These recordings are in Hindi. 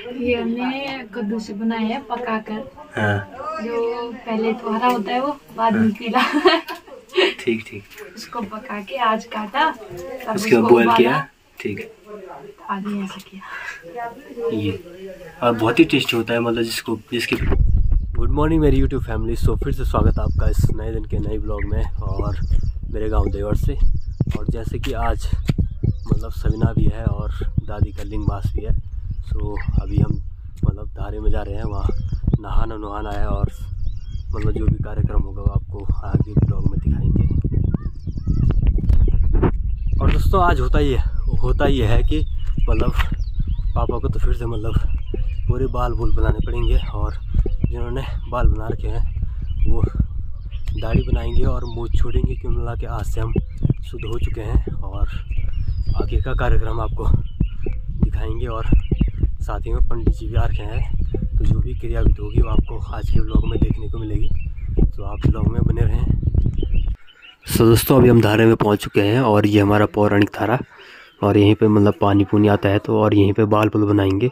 ये हमने कद्दू से बनाए हैं पका कर। हाँ, जो पहले तो हरा होता है वो बाद में पीला। ठीक ठीक। उसको पका के आज काटा, तब उसके बाद उसको बॉयल किया। उबाला, ठीक है। आगे ऐसा किया। ये और बहुत ही टेस्टी होता है, मतलब जिसके गुड मॉर्निंग मेरी यूट्यूब फैमिली। सो फिर से स्वागत है आपका इस नए दिन के नए ब्लॉग में और मेरे गांव देवर से। और जैसे कि आज मतलब सविना भी है और दादी का लिंगवास भी है। सो अभी हम मतलब धारे में जा रहे हैं, वहाँ नहाना है और मतलब जो भी कार्यक्रम होगा वो आपको आगे ब्लॉग में दिखाएंगे। और दोस्तों आज होता ही है कि मतलब पापा को तो फिर से मतलब पूरे बाल बनाने पड़ेंगे, और जिन्होंने बाल बना रखे हैं वो दाढ़ी बनाएंगे और मूंछ छोड़ेंगे, क्यों मिला के आज से हम शुद्ध हो चुके हैं। और आगे का कार्यक्रम आपको दिखाएंगे और साथ ही में पंडित जी भी आ रखे हैं, तो जो भी क्रिया विधि होगी वो आपको आज के ब्लॉग में देखने को मिलेगी, तो आप ब्लॉग में बने रहें। सो दोस्तों अभी हम धारे में पहुंच चुके हैं और ये हमारा पौराणिक धारा, और यहीं पे मतलब पानी पुनी आता है, तो और यहीं पे बाल बनाएंगे।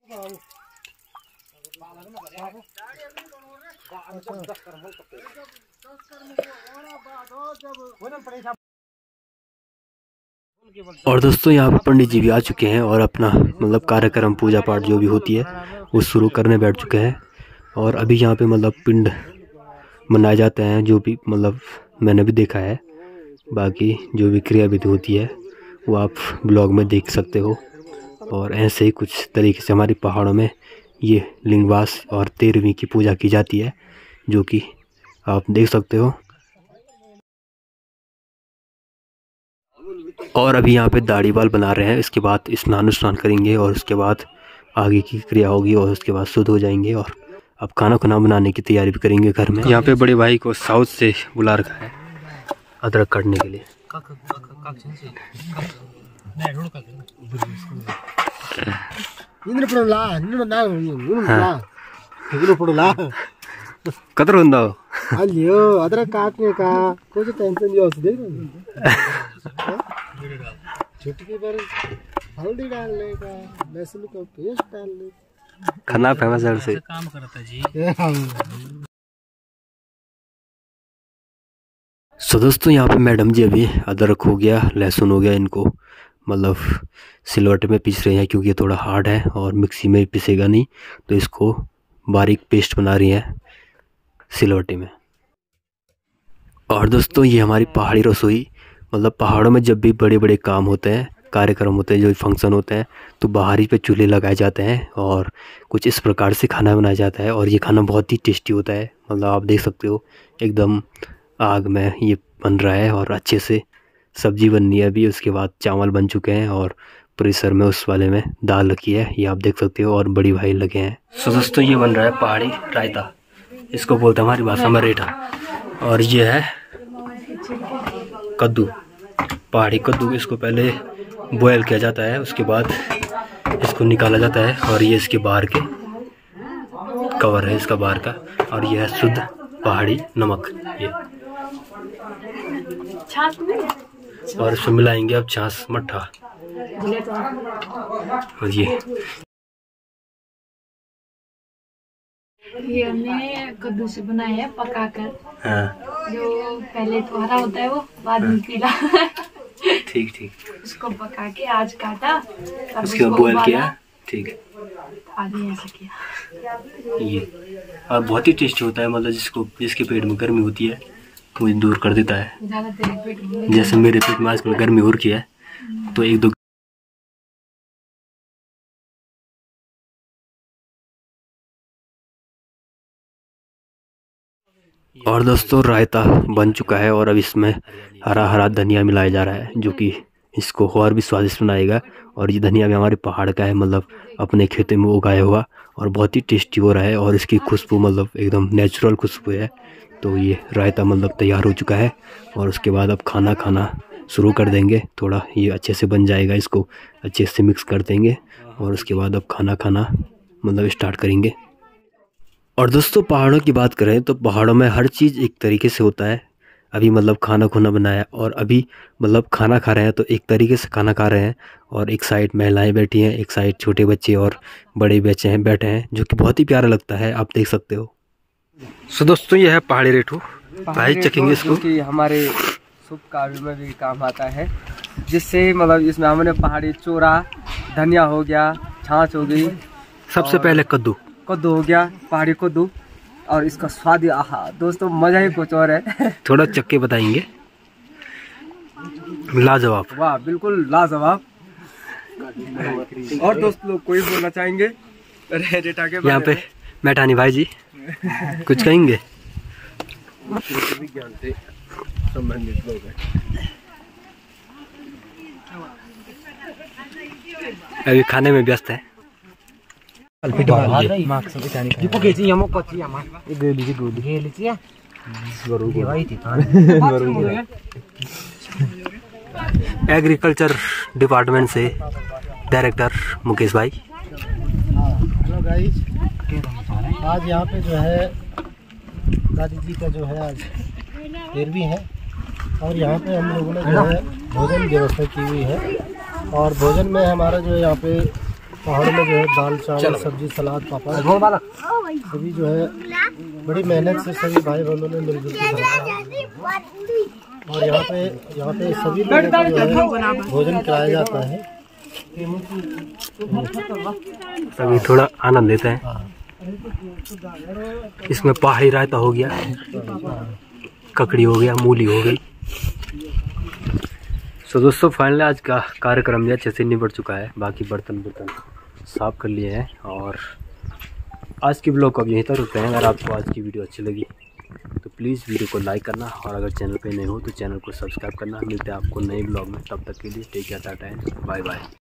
और दोस्तों यहाँ पे पंडित जी भी आ चुके हैं और अपना मतलब कार्यक्रम पूजा पाठ जो भी होती है वो शुरू करने बैठ चुके हैं। और अभी यहाँ पे मतलब पिंड मनाए जाते हैं, जो भी मतलब मैंने भी देखा है। बाकी जो भी क्रिया विधि होती है वो आप ब्लॉग में देख सकते हो। और ऐसे ही कुछ तरीके से हमारे पहाड़ों में ये लिंगवास और 13वीं की पूजा की जाती है, जो कि आप देख सकते हो। और अभी यहाँ पे दाढ़ी बाल बना रहे हैं, इसके बाद स्नान करेंगे और उसके बाद आगे की क्रिया होगी और उसके बाद शुद्ध हो जाएंगे। और अब खाना बनाने की तैयारी भी करेंगे घर में। यहाँ पे बड़े भाई को साउथ से बुला रखा है अदरक काटने के लिए। कतर होंदा अलियो अदरक काटने का कुछ टेंशन नहीं होती। चुटकी भर हल्दी डालने का, लहसुन का पेस्ट डालने का, खाना फेमस है से काम करता जी। सो दोस्तों यहाँ पे मैडम जी अभी अदरक हो गया, लहसुन हो गया, इनको मतलब सिलवटे में पीस रहे हैं, क्योंकि ये थोड़ा हार्ड है और मिक्सी में पिसेगा नहीं, तो इसको बारीक पेस्ट बना रही हैं सिलवटे में। और दोस्तों ये हमारी पहाड़ी रसोई, मतलब पहाड़ों में जब भी बड़े बड़े काम होते हैं, कार्यक्रम होते हैं, जो फंक्शन होते हैं, तो बाहर ही पे चूल्हे लगाए जाते हैं और कुछ इस प्रकार से खाना बनाया जाता है। और ये खाना बहुत ही टेस्टी होता है, मतलब आप देख सकते हो एकदम आग में ये बन रहा है और अच्छे से सब्जी बननी है अभी। उसके बाद चावल बन चुके हैं और प्रेशर में उस वाले में दाल रखी है, ये आप देख सकते हो, और बड़ी भाई लगे हैं। सो दोस्तों ये बन रहा है पहाड़ी रायता, इसको बोलते हैं हमारी भाषा में रेठा। और ये है कद्दू, पहाड़ी कद्दू। इसको पहले बॉयल किया जाता है, उसके बाद इसको निकाला जाता है, और ये इसके बाहर के कवर है इसका बाहर का। और ये है शुद्ध पहाड़ी नमक ये। और इसमें मिलाएंगे अब छाछ मट्ठा। और ये हमने कद्दू से बनाए हैं पका कर। हाँ, जो पहले तो हरा होता है वो बाद में पीला। ठीक ठीक। उसको पका के आज काटा, तब उसके बाद उसको बॉयल उबाला, किया। ठीक है, आगे ऐसा किया। ये और बहुत ही टेस्टी होता है, मतलब जिसके पेट में गर्मी होती है वो दूर कर देता है। ज्यादा तेरे पेट में जैसे मेरे पेट में आजकल गर्मी हो रही है, तो एक दो। और दोस्तों रायता बन चुका है और अब इसमें हरा धनिया मिलाया जा रहा है, जो कि इसको और भी स्वादिष्ट बनाएगा। और ये धनिया भी हमारे पहाड़ का है, मतलब अपने खेतों में उगाया हुआ, और बहुत ही टेस्टी हो रहा है। और इसकी खुशबू मतलब एकदम नेचुरल खुशबू है। तो ये रायता मतलब तैयार हो चुका है, और उसके बाद अब खाना शुरू कर देंगे। थोड़ा ये अच्छे से बन जाएगा, इसको अच्छे से मिक्स कर देंगे, और उसके बाद अब खाना मतलब स्टार्ट करेंगे। और दोस्तों पहाड़ों की बात करें तो पहाड़ों में हर चीज़ एक तरीके से होता है। अभी मतलब खाना खुना बनाया और अभी मतलब खाना खा रहे हैं। तो एक तरीके से खाना खा रहे हैं और एक साइड महिलाएं बैठी हैं, एक साइड छोटे बच्चे और बड़े बच्चे हैं बैठे हैं, जो कि बहुत ही प्यारा लगता है, आप देख सकते हो। सो दोस्तों यह है पहाड़ी रेठू, भाई चखेंगे इसको कि हमारे शुभ कार्य में भी काम आता है, जिससे मतलब इसमें हमने पहाड़ी चूरा, धनिया हो गया, छाछ हो गई, सबसे पहले कद्दू हो गया, पहाड़ी कद्दू, और इसका स्वाद ही आहा दोस्तों मजा ही कुछ और है। थोड़ा चक्के बताएंगे, लाजवाब, वाह बिल्कुल लाजवाब। और दोस्त लोग कोई बोलना चाहेंगे रेटा के यहाँ पे मैठानी भाई जी कुछ कहेंगे? विज्ञान से संबंधित लोग हैं। अभी खाने में व्यस्त है। एग्रीकल्चर डिपार्टमेंट से डायरेक्टर मुकेश भाई। हेलो गाइस, आज यहाँ पे जो है दादी जी का जो है आज 13वीं है और यहाँ पे हम लोगों ने जो है भोजन व्यवस्था की हुई है। और भोजन में हमारा जो है यहाँ पे पहाड़ में जो है दाल चावल सब्जी सलाद पापड़ सभी जो है बड़ी मेहनत से सभी भाई बहनों ने मिलजुल के बनाया। और यहाँ पे सभी लोगों को जो है भोजन कराया जाता है। सभी थोड़ा आनंद लेते हैं। इसमें पहाड़ी रायता हो गया, ककड़ी हो गया, मूली हो गई। सो दोस्तों फाइनली आज का कार्यक्रम भी अच्छे से निपट चुका है। बाकी बर्तन साफ कर लिए हैं और आज की ब्लॉग को अब यहीं तक रुकते हैं। अगर आपको आज की वीडियो अच्छी लगी तो प्लीज़ वीडियो को लाइक करना और अगर चैनल पे नए हो तो चैनल को सब्सक्राइब करना। मिलते हैं आपको नए ब्लॉग में, तब तक के लिए take care, tata and bye bye.